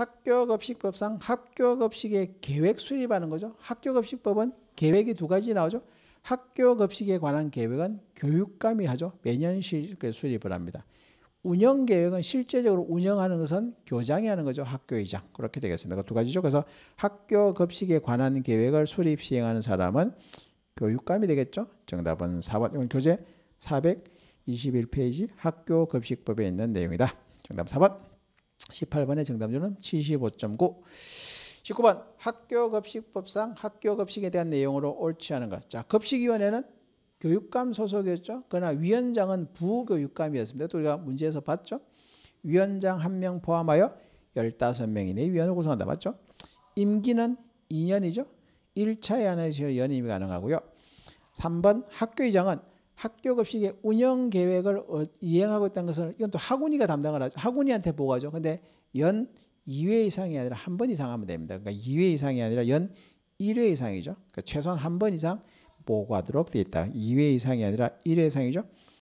학교급식법상 학교급식의 계획 수립하는 거죠. 학교급식법은 계획이 두 가지 나오죠. 학교급식에 관한 계획은 교육감이 하죠. 매년 수립을 합니다. 운영계획은 실제적으로 운영하는 것은 교장이 하는 거죠. 학교의장. 그렇게 되겠습니다. 두 가지죠. 그래서 학교급식에 관한 계획을 수립 시행하는 사람은 교육감이 되겠죠. 정답은 4번. 이건 교재 421페이지 학교급식법에 있는 내용이다. 정답 4번. 18번의 정답률은 75.9. 19번 학교급식법상 학교급식에 대한 내용으로 옳지 않은 것. 자, 급식위원회는 교육감 소속이었죠. 그러나 위원장은 부교육감이었습니다. 또 우리가 문제에서 봤죠. 위원장 1명 포함하여 15명 이내의 위원을 구성한다. 맞죠? 임기는 2년이죠. 1차에 한해서 연임이 가능하고요. 3번 학교의장은 학교급식의 운영계획을 이행하고 있다는 것을 이건 또 학운위가 담당을 하죠. 학운위한테 보고하죠. 근데 연 2회 이상이 아니라 한 번 이상 하면 됩니다. 그러니까 2회 이상이 아니라 연 1회 이상이죠. 그러니까 최소한 한 번 이상 보고하도록 되어 있다. 2회 이상이 아니라 1회 이상이죠.